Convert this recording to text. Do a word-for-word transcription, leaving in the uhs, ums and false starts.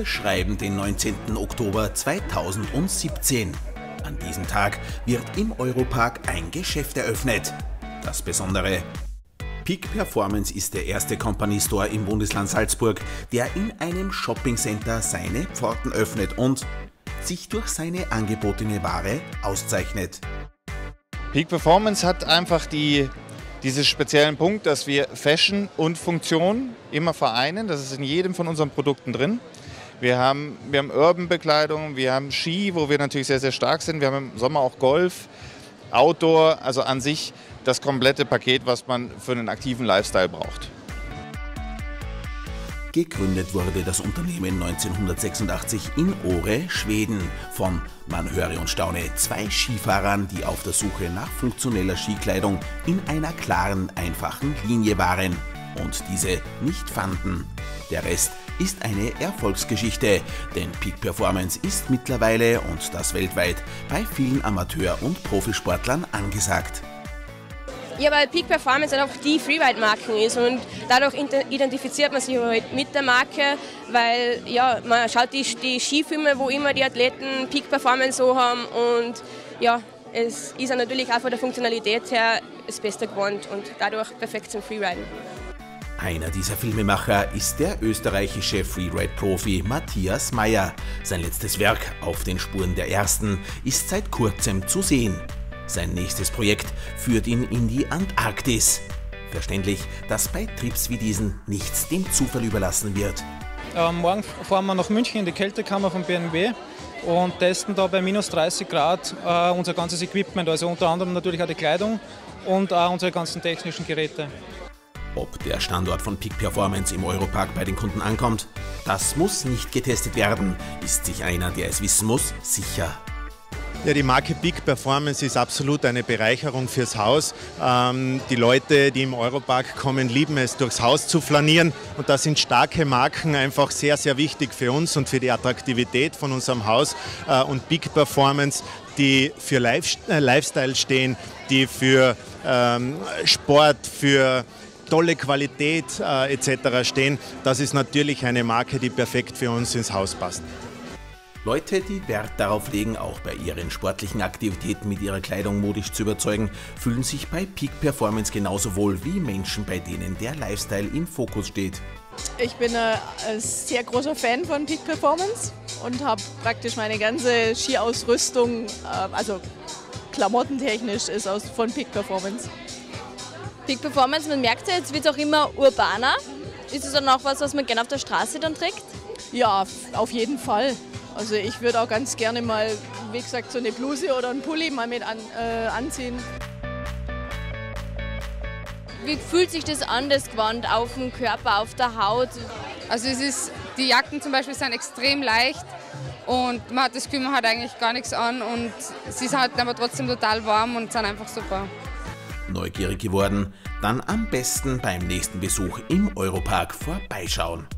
schreiben den neunzehnten Oktober zweitausendsiebzehn. An diesem Tag wird im Europark ein Geschäft eröffnet. Das Besondere: Peak Performance ist der erste Company Store im Bundesland Salzburg, der in einem Shoppingcenter seine Pforten öffnet und sich durch seine angebotene Ware auszeichnet. Peak Performance hat einfach die, diesen speziellen Punkt, dass wir Fashion und Funktion immer vereinen. Das ist in jedem von unseren Produkten drin. Wir haben, wir haben Urban-Bekleidung, wir haben Ski, wo wir natürlich sehr, sehr stark sind. Wir haben im Sommer auch Golf, Outdoor, also an sich das komplette Paket, was man für einen aktiven Lifestyle braucht. Gegründet wurde das Unternehmen neunzehnhundertsechsundachtzig in Åre, Schweden, von, man höre und staune, zwei Skifahrern, die auf der Suche nach funktioneller Skikleidung in einer klaren, einfachen Linie waren und diese nicht fanden. Der Rest ist eine Erfolgsgeschichte, denn Peak Performance ist mittlerweile, und das weltweit, bei vielen Amateur- und Profisportlern angesagt. Ja, weil Peak Performance halt auch die Freeride-Marken ist und dadurch identifiziert man sich halt mit der Marke, weil ja, man schaut die, die Skifilme, wo immer die Athleten Peak Performance so haben, und ja, es ist dann natürlich auch von der Funktionalität her das Beste geworden und dadurch perfekt zum Freeriden. Einer dieser Filmemacher ist der österreichische Freeride-Profi Matthias Mayr. Sein letztes Werk, Auf den Spuren der Ersten, ist seit kurzem zu sehen. Sein nächstes Projekt führt ihn in die Antarktis. Verständlich, dass bei Trips wie diesen nichts dem Zufall überlassen wird. Äh, morgen fahren wir nach München in die Kältekammer von B M W und testen da bei minus dreißig Grad äh, unser ganzes Equipment, also unter anderem natürlich auch die Kleidung und auch unsere ganzen technischen Geräte. Ob der Standort von Peak Performance im Europark bei den Kunden ankommt, das muss nicht getestet werden. Ist sich einer, der es wissen muss, sicher. Ja, die Marke Peak Performance ist absolut eine Bereicherung fürs Haus. Ähm, die Leute, die im Europark kommen, lieben es, durchs Haus zu flanieren. Und da sind starke Marken einfach sehr, sehr wichtig für uns und für die Attraktivität von unserem Haus. Äh, und Peak Performance, die für Life, äh, Lifestyle stehen, die für ähm, Sport, für tolle Qualität äh, et cetera stehen. Das ist natürlich eine Marke, die perfekt für uns ins Haus passt. Leute, die Wert darauf legen, auch bei ihren sportlichen Aktivitäten mit ihrer Kleidung modisch zu überzeugen, fühlen sich bei Peak Performance genauso wohl wie Menschen, bei denen der Lifestyle im Fokus steht. Ich bin ein sehr großer Fan von Peak Performance und habe praktisch meine ganze Skiausrüstung, also klamottentechnisch, ist aus von Peak Performance. Peak Performance, man merkt ja, jetzt wird es auch immer urbaner. Ist es dann auch was, was man gerne auf der Straße dann trägt? Ja, auf jeden Fall. Also ich würde auch ganz gerne mal, wie gesagt, so eine Bluse oder einen Pulli mal mit an, äh, anziehen. Wie fühlt sich das an, das Gewand auf dem Körper, auf der Haut? Also es ist, die Jacken zum Beispiel sind extrem leicht und man hat das Gefühl, man hat eigentlich gar nichts an und sie sind halt aber trotzdem total warm und sind einfach super. Neugierig geworden? Dann am besten beim nächsten Besuch im Europark vorbeischauen.